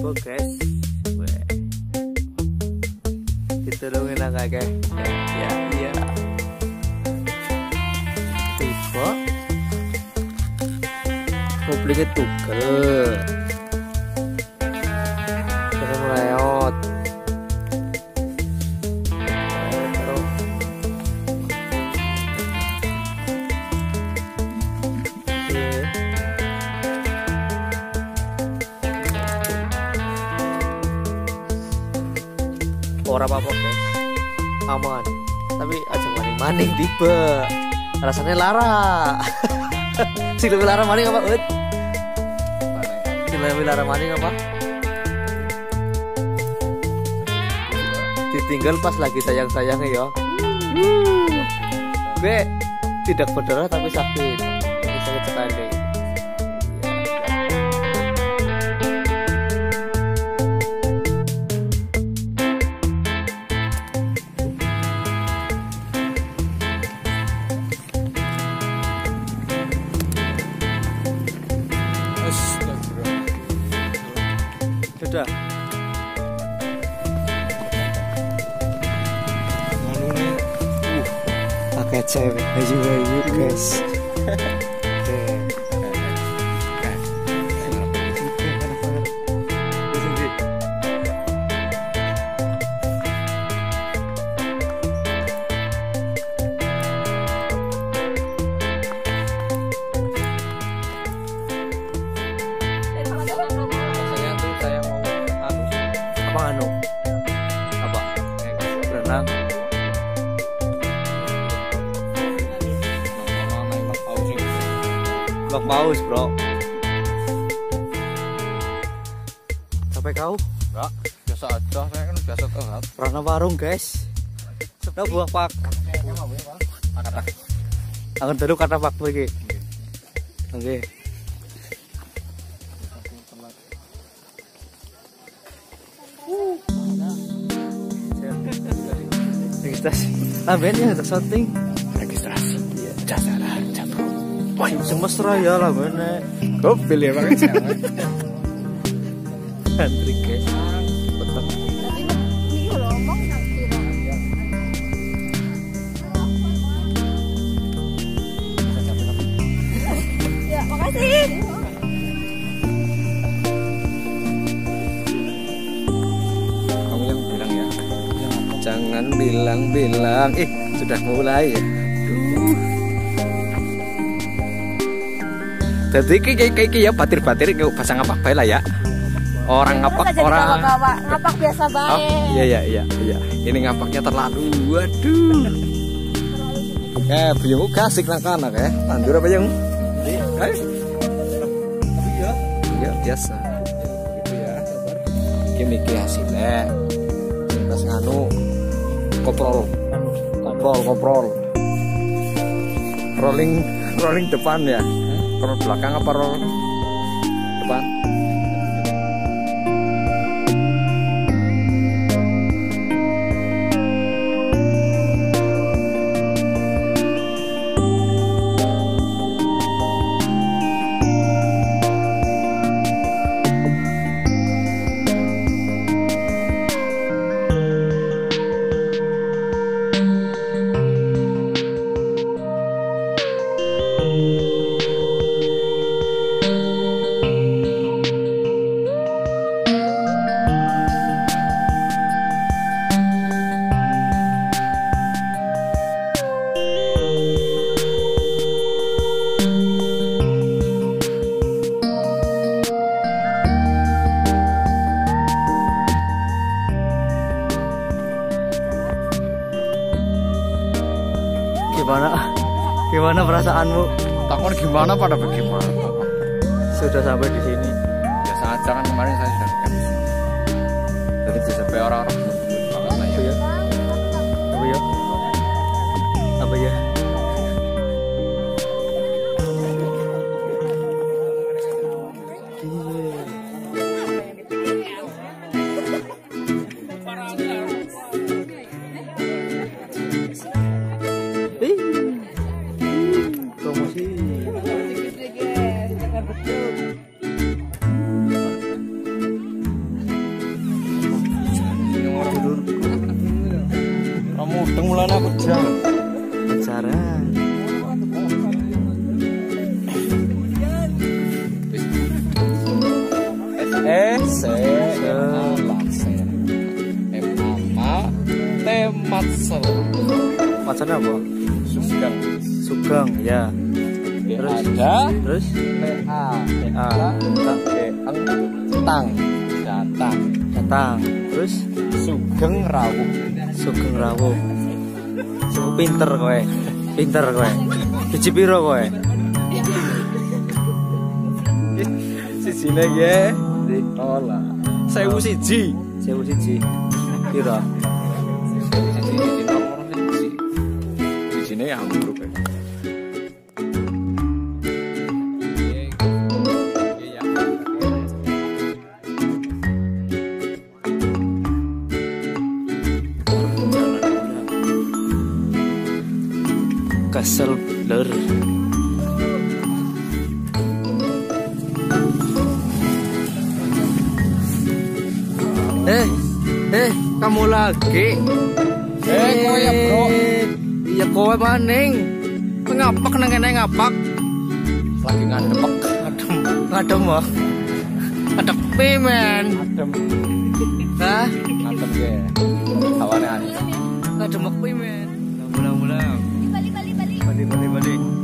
tiba guys. Weh. Ditolongin agak ya iya. Tiba. Mobilnya tugel. Terus meleot. Ora apa-apa guys, aman. Tapi aja maning-maning tiba. Rasanya lara. Si lebih lara maning apa? Si lebih lara maning apa? Ditinggal pas lagi sayang-sayangnya ya. Gue tidak berdarah tapi sakit. Sakit sekali. Sudah. Pakai cewek baju guys. Apa? Berenang. Blok paus bro. Sampai kau? Enggak, biasa aja. Saya kan biasa telat. Pernah warung guys. Sudah buah pak. Akan dulu kata pak lagi. Oke. Registrasi. Lamben ya untuk shooting. Registrasi. Jasaran jatuh. Wah, semesra ya lamben. Gopil ya pakai cewek. Antri guys. Betul. Ya, makasih. Kamu yang bilang ya. Jangan bilang-bilang. Sudah mulai ya. Jadi kayak ya batir-batir pasang apa bae lah ya. Orang ngapak orang. Ngapak biasa baik. Oh, iya. Ini ngapaknya terlalu. Waduh. Biyung gasik nang kana tandur apa yang? Ya biasa. Gitu ya. Iki hasilnya. Terus nganu koprol. Rolling depan ya. Roll belakang apa roll depan? Gimana perasaanmu? Takon gimana pada bagaimana? Sudah sampai di sini. Ya sangat jangan kemarin saya sudah di sini. Jadi sampai orang-orang banget lah ya. Apa ya? Pacaran. Pacaran apa? Sugeng ya. Terus datang. Terus Sugeng rawuh. Pinter kowe. Biji piro kowe? Sijine nggih. Olah. 1001. Piro? Sijine ambruk. Kesel blur. Kamu lagi? Kowe ya, Bro. Iya kowe maning. Ngapak nang kene ngapak. Lagi ngadepek. Ngadem kok. Adepi men. Adem. Hah? Adem ge. Hawane aneh. Ngadem kuwi men. Mulang-mulang. Balik. Balik.